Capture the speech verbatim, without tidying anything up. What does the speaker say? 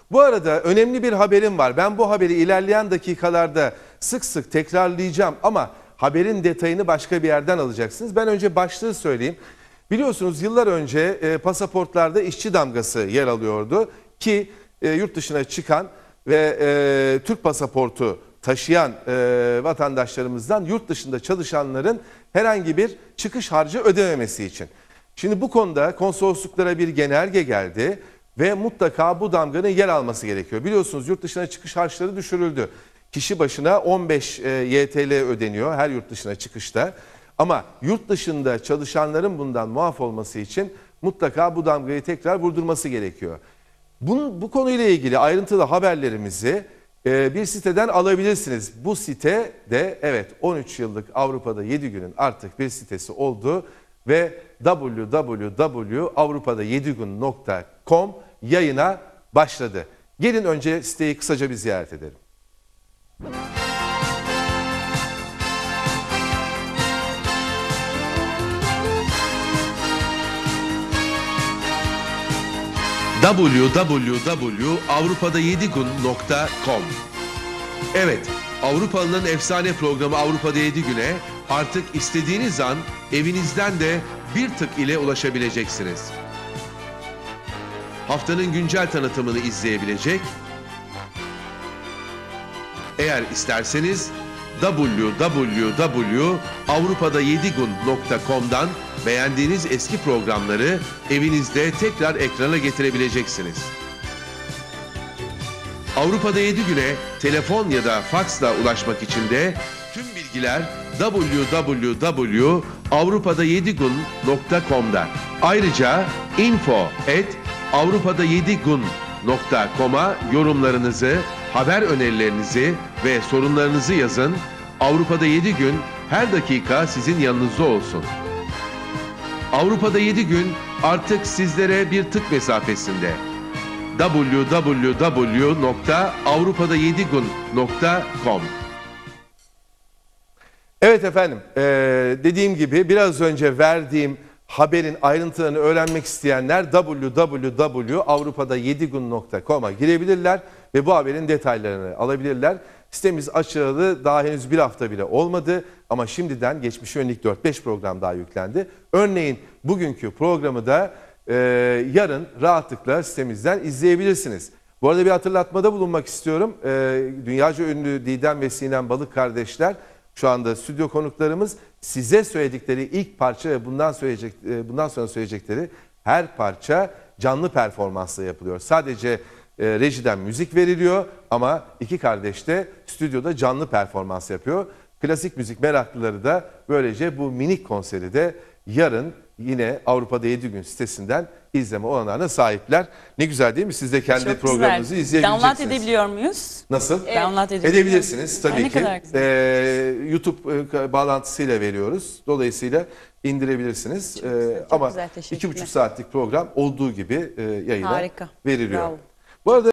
Bu arada önemli bir haberim var. Ben bu haberi ilerleyen dakikalarda sık sık tekrarlayacağım ama haberin detayını başka bir yerden alacaksınız. Ben önce başlığı söyleyeyim. Biliyorsunuz yıllar önce e, pasaportlarda işçi damgası yer alıyordu ki e, yurt dışına çıkan ve e, Türk pasaportu taşıyan e, vatandaşlarımızdan yurt dışında çalışanların herhangi bir çıkış harcı ödememesi için. Şimdi bu konuda konsolosluklara bir genelge geldi ve mutlaka bu damganın yer alması gerekiyor. Biliyorsunuz yurt dışına çıkış harçları düşürüldü. Kişi başına on beş Y T L ödeniyor her yurt dışına çıkışta. Ama yurt dışında çalışanların bundan muaf olması için mutlaka bu damgayı tekrar vurdurması gerekiyor. Bunun, bu konuyla ilgili ayrıntılı haberlerimizi e, bir siteden alabilirsiniz. Bu site de evet on üç yıllık Avrupa'da yedi günün artık bir sitesi oldu ve w w w nokta avrupada yedi gün nokta com yayına başladı. Gelin önce siteyi kısaca bir ziyaret edelim. w w w nokta avrupada yedi gün nokta com. Evet, Avrupalı'nın efsane programı Avrupa'da yedi güne artık istediğiniz an evinizden de bir tık ile ulaşabileceksiniz. Haftanın güncel tanıtımını izleyebilecek, eğer isterseniz w w w nokta avrupada yedi gün nokta com'dan beğendiğiniz eski programları evinizde tekrar ekrana getirebileceksiniz. Avrupa'da yedi güne telefon ya da faksla ulaşmak için de tüm bilgiler w w w nokta avrupada yedi gün nokta com'da. Ayrıca info at avrupada yedi gün nokta com'a yorumlarınızı, haber önerilerinizi ve sorunlarınızı yazın. Avrupa'da yedi gün her dakika sizin yanınızda olsun. Avrupa'da yedi gün artık sizlere bir tık mesafesinde. w w w nokta avrupada yedi gün nokta com. Evet efendim, ee, dediğim gibi biraz önce verdiğim haberin ayrıntılarını öğrenmek isteyenler w w w nokta avrupada yedi gün nokta com'a girebilirler ve bu haberin detaylarını alabilirler. Sitemiz açılalı daha henüz bir hafta bile olmadı ama şimdiden geçmişe yönelik dört beş program daha yüklendi. Örneğin bugünkü programı da e, yarın rahatlıkla sitemizden izleyebilirsiniz. Bu arada bir hatırlatmada bulunmak istiyorum. E, dünyaca ünlü Didem ve Sinem Balık kardeşler şu anda stüdyo konuklarımız. Size söyledikleri ilk parça ve bundan, söyleyecek, e, bundan sonra söyleyecekleri her parça canlı performansla yapılıyor. Sadece E, rejiden müzik veriliyor ama iki kardeş de stüdyoda canlı performans yapıyor. Klasik müzik meraklıları da böylece bu minik konseri de yarın yine Avrupa'da yedi gün sitesinden izleme olanlarına sahipler. Ne güzel değil mi? Siz de kendi Çok programınızı güzel. izleyebileceksiniz. Download edebiliyor muyuz? Nasıl? Evet. Download edebiliyor Edebilirsiniz tabii ne ki. kadar güzel. Ee, YouTube e, bağlantısıyla veriyoruz. Dolayısıyla indirebilirsiniz. Çok güzel, Ee, çok ama güzel, iki teşekkürler. buçuk saatlik program olduğu gibi e, yayına Harika. veriliyor. Bravo. Bu arada